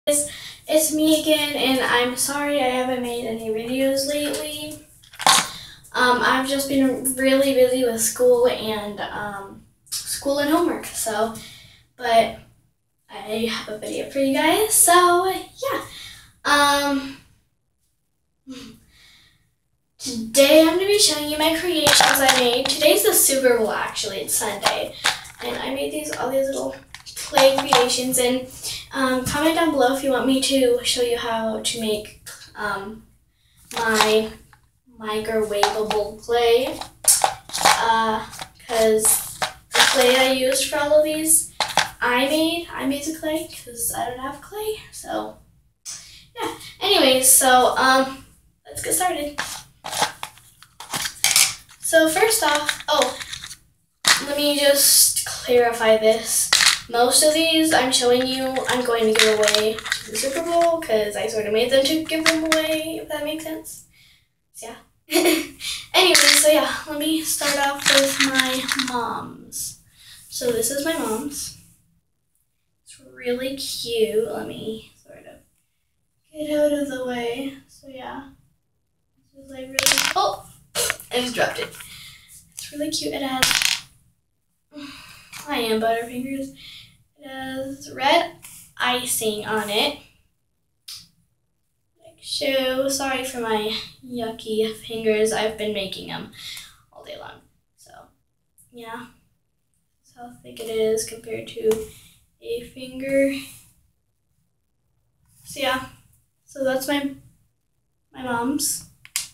It's me again, and I'm sorry I haven't made any videos lately. I've just been really busy with school and homework, but I have a video for you guys, so yeah. Today I'm going to be showing you my creations I made. Today's the Super Bowl, actually. It's Sunday, and I made all these little clay creations, and comment down below if you want me to show you how to make my microwavable clay, because the clay I used for all of these, I made the clay because I don't have clay. So yeah, anyways, so let's get started. So first off, let me just clarify this. Most of these I'm showing you I'm going to give away to the Super Bowl because I sort of made them to give them away, if that makes sense. So yeah. Anyway, so yeah, let me start off with my mom's. So this is my mom's. It's really cute. Let me sort of get out of the way. So yeah. This is like really, I just dropped it. It's really cute. It has, I am Butterfingers. It has red icing on it. Sorry for my yucky fingers. I've been making them all day long. So yeah, that's how thick it is compared to a finger. So yeah, so that's my mom's.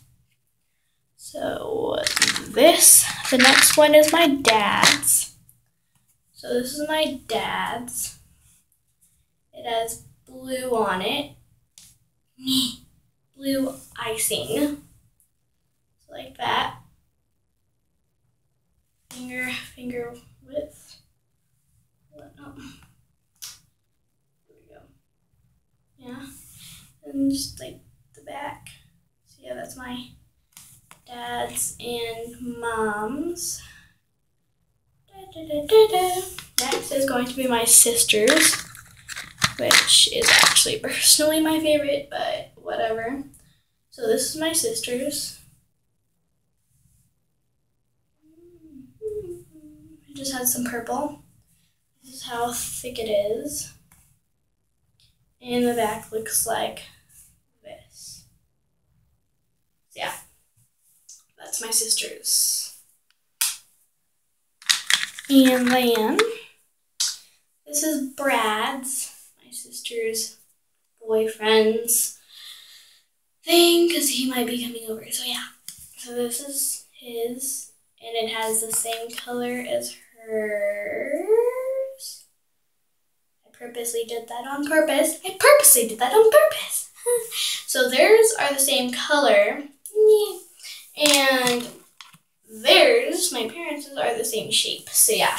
So the next one is my dad's. So this is my dad's. It has blue on it. Blue icing. So like that. Finger width. There we go. Yeah. And just like the back. So yeah, that's my dad's and mom's. Next is going to be my sister's, which is actually personally my favorite, but whatever. So this is my sister's. It just has some purple. This is how thick it is. And the back looks like this. So yeah, that's my sister's. And then this is Brad's, my sister's boyfriend's thing, because he might be coming over. So yeah, so this is his, and it has the same color as hers. I purposely did that on purpose. So theirs are the same color, and theirs, my parents' are the same shape. So yeah,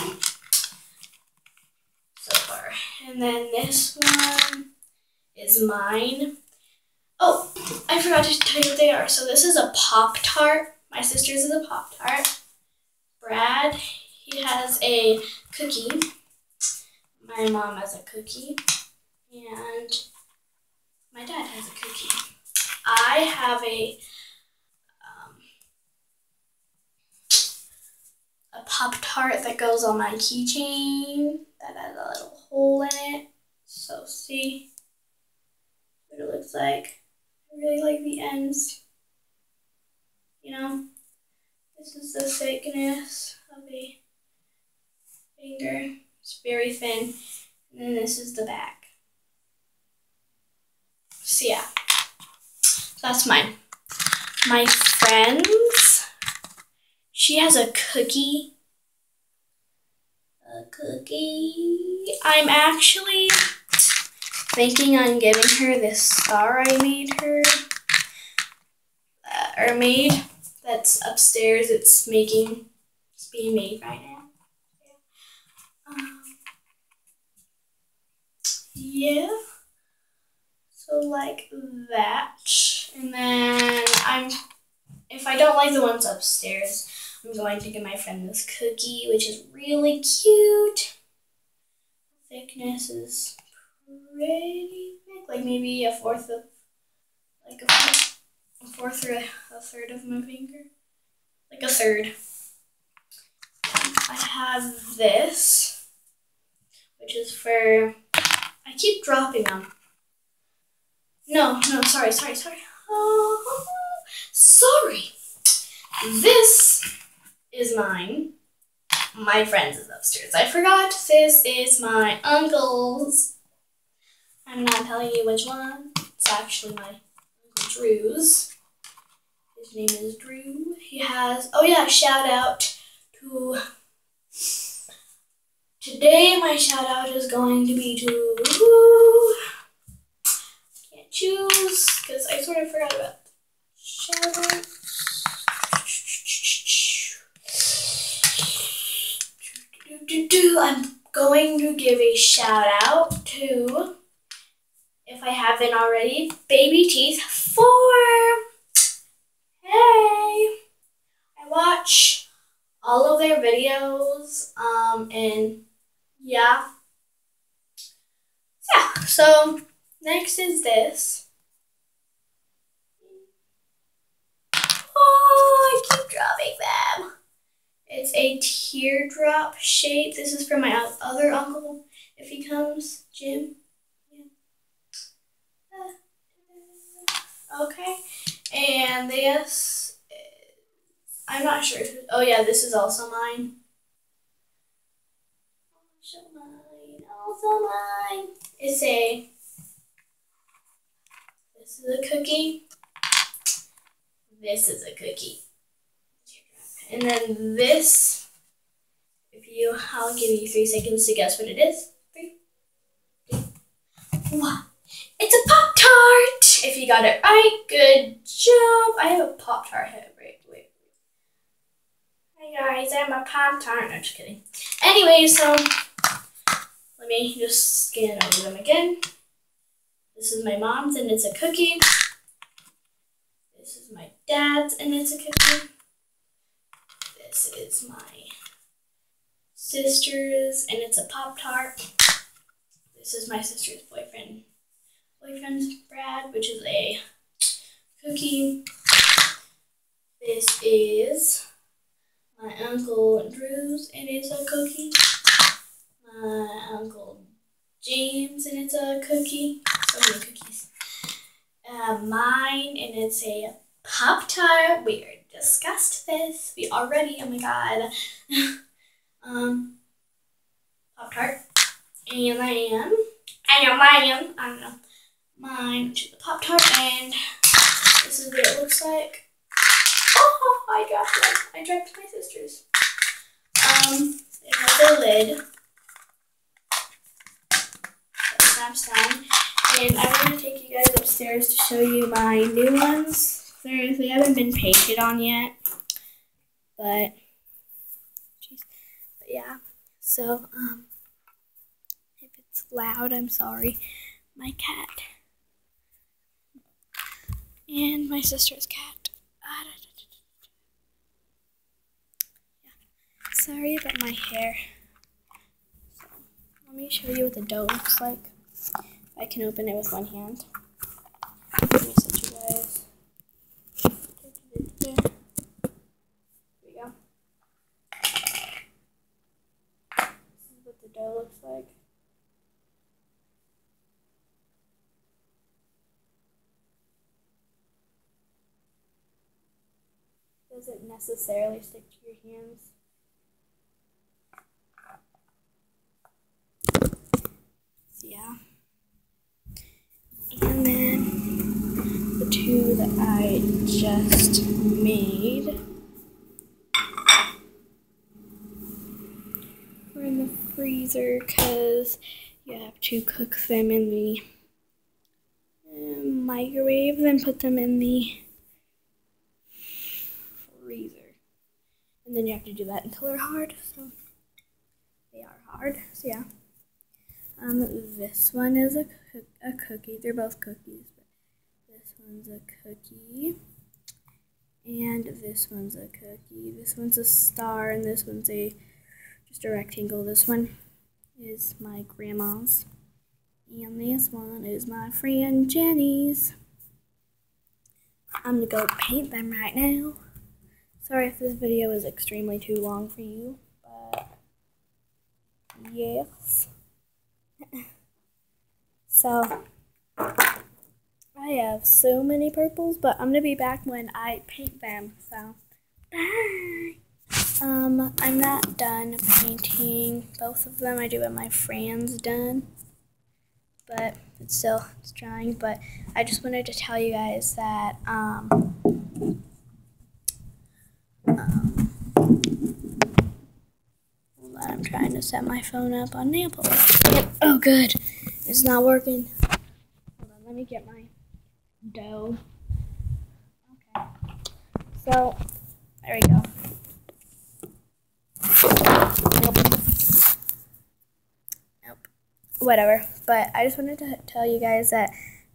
so far. And then this one is mine. Oh, I forgot to tell you what they are. So this is a Pop-Tart. My sister's is a Pop-Tart. Brad, he has a cookie. My mom has a cookie. And my dad has a cookie. I have a Pop-Tart that goes on my keychain that has a little hole in it. So see what it looks like. I really like the ends. You know, this is the thickness of a finger. It's very thin. And then this is the back. So yeah, that's mine. My friend's, she has a cookie. I'm actually thinking on giving her this star I made her, that's upstairs. It's being made right now. Yeah. So like that, and then if I don't like the ones upstairs, I'm going to give my friend this cookie, which is really cute. The thickness is pretty thick, like maybe a fourth or a third of my finger, like a third. I have this, which is for, I keep dropping them. No, sorry. Oh, sorry. This is mine. My friend's is upstairs. I forgot. This is my uncle's. I'm not telling you which one. It's actually my Uncle Drew's. His name is Drew. He has, oh yeah, shout out to, today my shout out is going to be to, can't choose because I sort of forgot about shout out. I'm going to give a shout out to, if I haven't already, Baby Teeth 4. Hey! I watch all of their videos, and yeah. So next is this. Oh, I keep dropping them. It's a teardrop shape. This is for my other uncle, if he comes, Jim. Yeah. Okay. And this, I'm not sure. Oh yeah, this is also mine. Also mine. It's a, this is a cookie. This is a cookie. And then this, I'll give you 3 seconds to guess what it is. 3, 2, 1. It's a Pop-Tart! If you got it right, good job. I have a Pop-Tart head. Wait. Hey guys, I'm a Pop-Tart. No, just kidding. Anyway, so let me just scan over them again. This is my mom's and it's a cookie. This is my dad's and it's a cookie. This is my sister's and it's a Pop-Tart. This is my sister's boyfriend's Brad, which is a cookie. This is my Uncle Drew's and it's a cookie. My Uncle James and it's a cookie. So many cookies. Mine and it's a Pop-Tart. We already discussed this. We already, oh my god. Pop-Tart. And I don't know. Mine, which is the Pop-Tart, and this is what it looks like. Oh, I dropped it. I dropped my sister's. It has a lid that snaps down. And I'm going to take you guys upstairs to show you my new ones. They haven't been painted on yet. But yeah. So, if it's loud, I'm sorry. My cat. And my sister's cat. Yeah. Sorry about my hair. So, let me show you what the dough looks like. I can open it with one hand. Let me set you guys. Here we go. This is what the dough looks like. Doesn't necessarily stick to your hands. So yeah. And then the two that I just made were in the freezer because you have to cook them in the microwave, then put them in the freezer. And then you have to do that until they're hard. So they are hard. So yeah. This one is a cookie. They're both cookies, but this one's a cookie. And this one's a cookie. This one's a star, and this one's just a rectangle. This one is my grandma's. And this one is my friend Jenny's. I'm gonna go paint them right now. Sorry if this video is extremely too long for you, but yes. So, I have so many purples, but I'm gonna be back when I paint them, so bye! I'm not done painting both of them. I do have my friends done, but it's drying. But I just wanted to tell you guys that hold on, I'm trying to set my phone up on nail polish. Oh, good, it's not working. Hold on, let me get my dough. Okay, so there we go. Nope. Whatever. But I just wanted to tell you guys that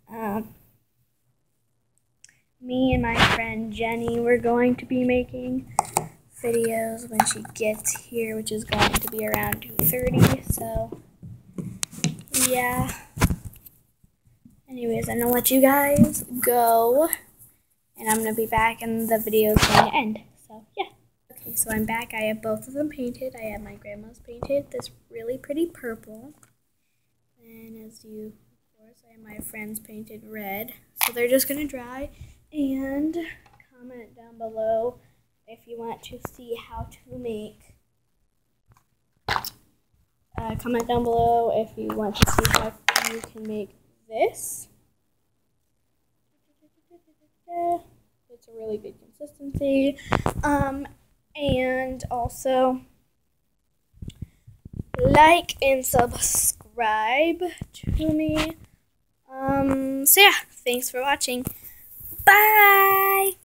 me and my friend Jenny, we're going to be making videos when she gets here, which is going to be around 2:30. So yeah. Anyways, I'm gonna let you guys go, and I'm gonna be back, and the video is going to end. So yeah. Okay, so I'm back. I have both of them painted. I have my grandma's painted this really pretty purple. And as you, of course, I have my friend's painted red. So they're just going to dry. And comment down below if you want to see how to make. Comment down below if you want to see how you can make this. It's a really good consistency. And also like and subscribe to me. So yeah, thanks for watching. Bye.